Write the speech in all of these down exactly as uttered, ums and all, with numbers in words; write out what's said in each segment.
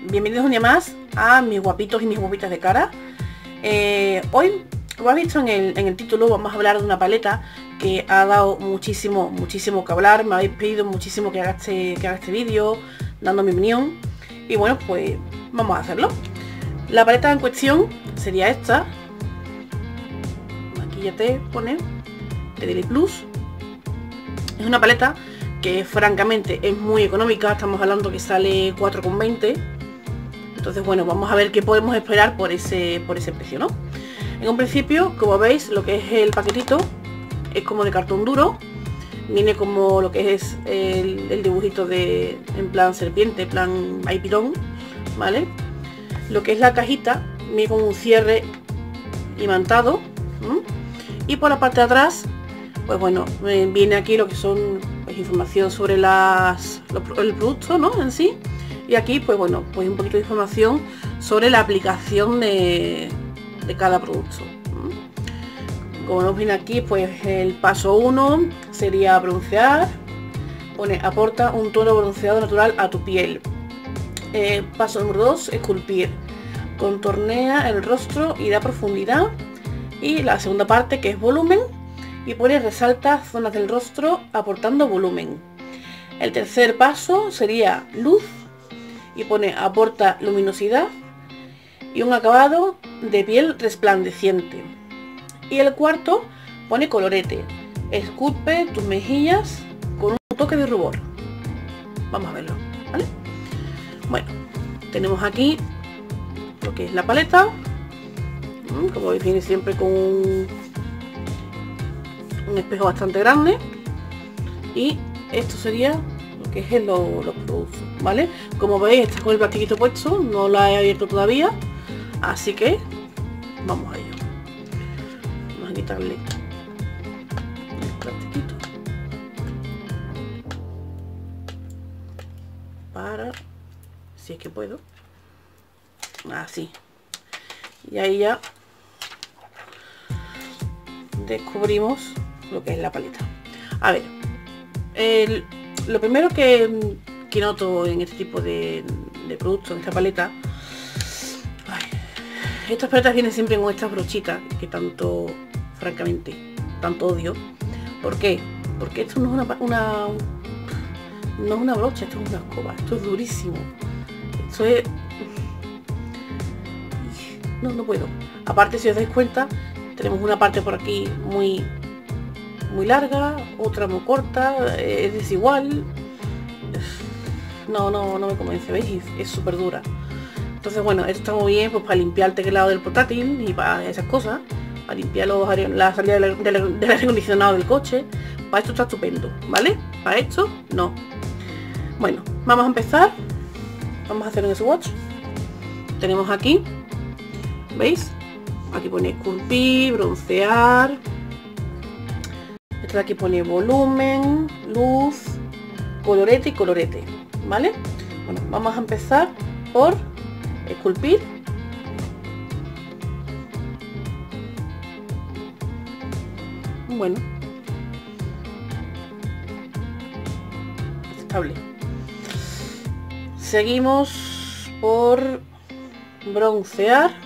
bienvenidos un día más a mis guapitos y mis guapitas de cara. eh, Hoy, como habéis visto en el, en el título, vamos a hablar de una paleta que ha dado muchísimo, muchísimo que hablar. Me habéis pedido muchísimo que haga este, que haga este vídeo, dando mi opinión. Y bueno, pues vamos a hacerlo. La paleta en cuestión sería esta. Aquí ya te pone de Daily Plus. Es una paleta que francamente es muy económica, estamos hablando que sale cuatro con veinte. Entonces bueno, vamos a ver qué podemos esperar por ese, por ese precio, ¿no? En un principio, como veis, lo que es el paquetito es como de cartón duro. Viene como lo que es el, el dibujito de en plan serpiente, plan aipirón, ¿vale? Lo que es la cajita viene con un cierre imantado, ¿m? Y por la parte de atrás, pues bueno, eh, viene aquí lo que son pues, información sobre las, los, el producto, ¿no? En sí. Y aquí, pues bueno, pues un poquito de información sobre la aplicación de, de cada producto. Como nos viene aquí, pues el paso uno sería broncear. Pone, aporta un tono bronceado natural a tu piel. Eh, paso número dos, esculpir. Contornea el rostro y da profundidad. Y la segunda parte, que es volumen. Y pone, resalta zonas del rostro aportando volumen. El tercer paso sería luz. Y pone, aporta luminosidad y un acabado de piel resplandeciente. Y el cuarto pone colorete. Esculpe tus mejillas con un toque de rubor. Vamos a verlo, ¿vale? Bueno, tenemos aquí lo que es la paleta. Como veis, viene siempre con un, un espejo bastante grande. Y esto sería lo que es lo, los productos, ¿vale? Como veis, está con el plastiquito puesto, no la he abierto todavía, así que vamos a ello. Vamos a quitarle el plastiquito para, si es que puedo, así, y ahí ya descubrimos lo que es la paleta. A ver, el, lo primero que, que noto en este tipo de, de productos, en esta paleta, ay, estas paletas vienen siempre con estas brochitas que tanto, francamente, tanto odio. ¿Por qué? Porque esto no es una, una no es una brocha, esto es una escoba, esto es durísimo. Esto es... No, no puedo. Aparte, si os dais cuenta, tenemos una parte por aquí muy muy larga, otra muy corta, es desigual. No, no, no me convence, ¿veis? Es súper dura. Entonces bueno, esto está muy bien pues para limpiar el teclado del portátil y para esas cosas, para limpiar los, la salida del, del, del aire acondicionado del coche. Para esto está estupendo, ¿vale? Para esto no. Bueno, vamos a empezar. Vamos a hacer un swatch. Tenemos aquí, ¿veis? Aquí pone esculpir, broncear. Esto de aquí pone volumen, luz, colorete y colorete, ¿vale? Bueno, vamos a empezar por esculpir. Bueno, estable. Seguimos por broncear.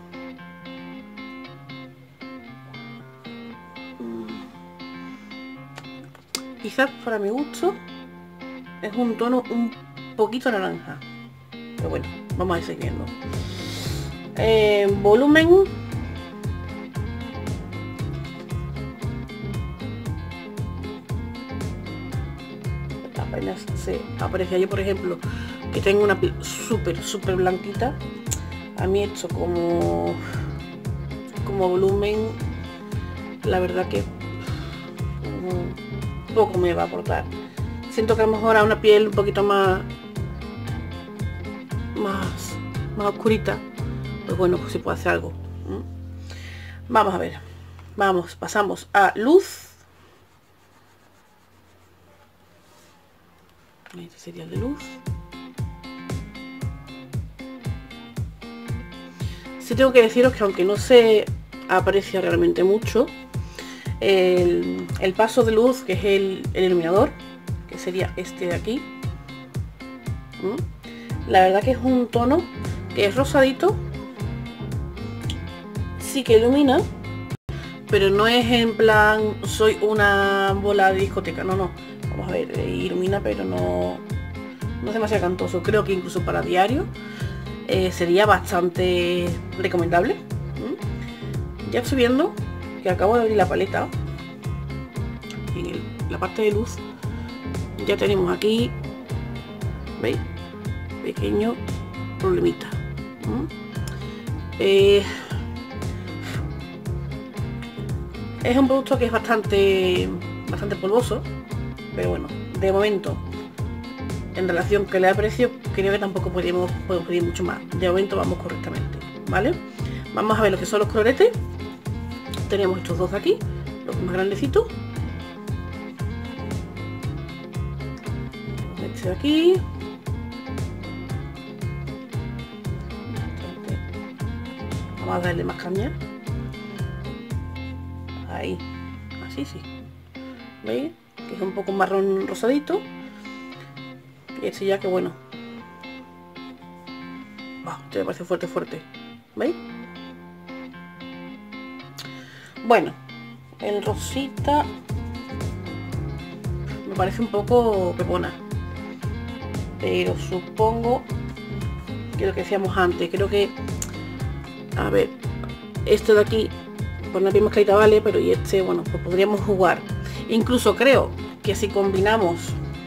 Quizás para mi gusto es un tono un poquito naranja, pero bueno, vamos a ir siguiendo. Eh, volumen, apenas se aprecia. Yo, por ejemplo, que tengo una piel súper súper blanquita, a mí esto como como volumen, la verdad que poco me va a aportar. Siento que a lo mejor a una piel un poquito más más más oscurita, pues bueno, pues sí puedo hacer algo. ¿Mm? Vamos a ver, vamos, pasamos a luz. Este sería el de luz. Sí tengo que deciros que aunque no se aprecia realmente mucho, El, el paso de luz, que es el, el iluminador, que sería este de aquí, ¿Mm? La verdad que es un tono que es rosadito, sí que ilumina, pero no es en plan soy una bola de discoteca, no, no. Vamos a ver, ilumina, pero no, no es demasiado cantoso. Creo que incluso para diario eh, sería bastante recomendable. ¿Mm? Ya estoy viendo que acabo de abrir la paleta. En el, la parte de luz ya tenemos aquí, ¿veis? Pequeño problemita. ¿Mm? Eh, es un producto que es bastante bastante polvoso, pero bueno, de momento en relación que le da precio creo que tampoco podemos, podemos pedir mucho más. De momento vamos correctamente, ¿vale? Vamos a ver lo que son los coloretes. Tenemos estos dos de aquí, los más grandecitos. Este de aquí. Vamos a darle más caña. Ahí, así sí. ¿Veis? Que es un poco marrón rosadito. Y este ya que bueno. Wow, este me parece fuerte, fuerte. ¿Veis? Bueno, el rosita me parece un poco pepona. Pero supongo que lo que decíamos antes, creo que, a ver, este de aquí por una piel más clarita vale, pero y este, bueno, pues podríamos jugar. Incluso creo que si combinamos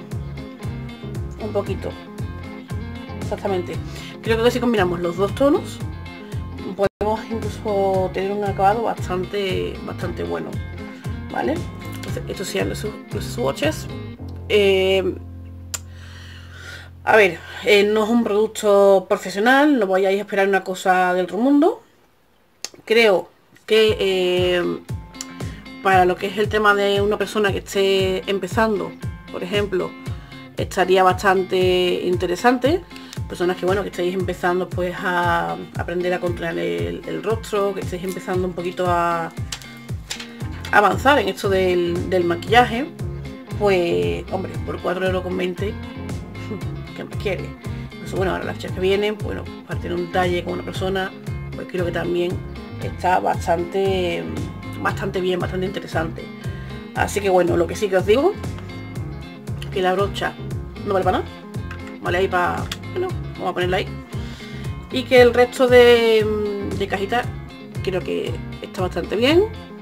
un poquito, exactamente, creo que si combinamos los dos tonos podemos incluso tener un acabado bastante bastante bueno, ¿vale? Entonces estos serían los, los swatches. Eh, a ver, eh, no es un producto profesional, no vayáis a esperar una cosa del otro mundo. Creo que eh, para lo que es el tema de una persona que esté empezando, por ejemplo, estaría bastante interesante. Personas que bueno, que estéis empezando pues a aprender a controlar el, el rostro, que estéis empezando un poquito a avanzar en esto del, del maquillaje, pues hombre, por cuatro euros con veinte, ¿qué más quiere? Entonces, bueno, ahora las fechas que vienen, bueno, para tener un talle con una persona, pues creo que también está bastante bastante bien, bastante interesante. Así que bueno, lo que sí que os digo, que la brocha no vale para nada, vale ahí para, bueno, vamos a ponerla ahí, y que el resto de, de cajita creo que está bastante bien.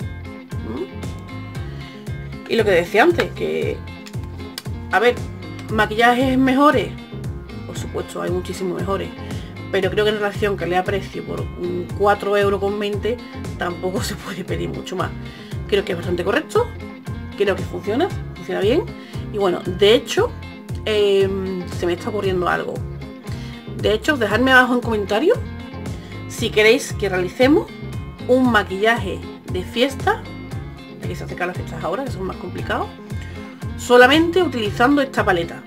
Y lo que decía antes, que a ver, maquillajes mejores, por supuesto hay muchísimos mejores, pero creo que en relación calidad-precio por cuatro euros con veinte tampoco se puede pedir mucho más. Creo que es bastante correcto, creo que funciona, funciona bien. Y bueno, de hecho, eh, se me está ocurriendo algo. De hecho, dejadme abajo en comentarios si queréis que realicemos un maquillaje de fiesta, de que se acercan las fiestas ahora, que son más complicados, solamente utilizando esta paleta.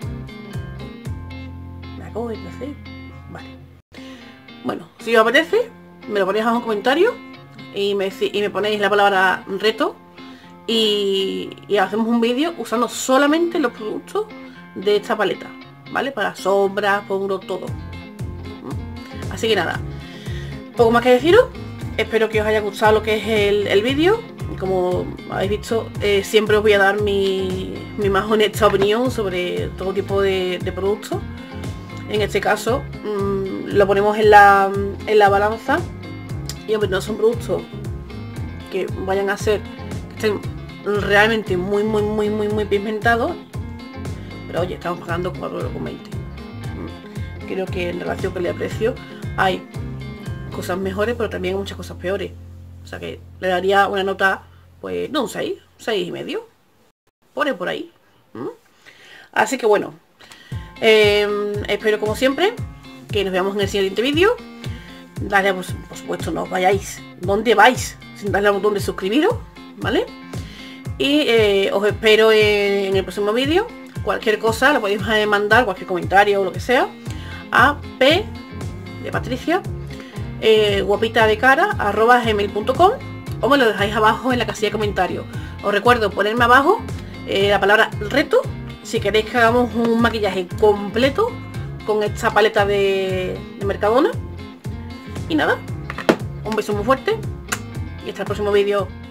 Me acabo de hacer. Vale. Bueno, si os apetece, me lo ponéis abajo en comentarios y me, y me ponéis la palabra reto y, y hacemos un vídeo usando solamente los productos de esta paleta, ¿vale? Para sombras, pondro, todo. Así que nada, poco más que deciros. Espero que os haya gustado lo que es el, el vídeo. Como habéis visto, eh, siempre os voy a dar mi, mi más honesta opinión sobre todo tipo de, de productos. En este caso mmm, lo ponemos en la, en la balanza y hombre, no son productos que vayan a ser que estén realmente muy muy muy muy muy pigmentados, pero oye, estamos pagando cuatro euros con veinte. Creo que en relación con el precio hay cosas mejores, pero también hay muchas cosas peores. O sea que le daría una nota, pues no un seis, seis y medio. Pone por ahí. ¿Mm? Así que bueno, eh, espero como siempre que nos veamos en el siguiente vídeo. Dale, pues, por supuesto, no os vayáis donde vais sin darle al botón de suscribiros, ¿vale? Y eh, os espero en, en el próximo vídeo. Cualquier cosa lo podéis mandar, cualquier comentario o lo que sea, a p de Patricia, eh, guapita de cara arroba gmail punto com, o me lo dejáis abajo en la casilla de comentarios. Os recuerdo ponerme abajo eh, la palabra reto si queréis que hagamos un maquillaje completo con esta paleta de, de Mercadona. Y nada, un beso muy fuerte y hasta el próximo vídeo.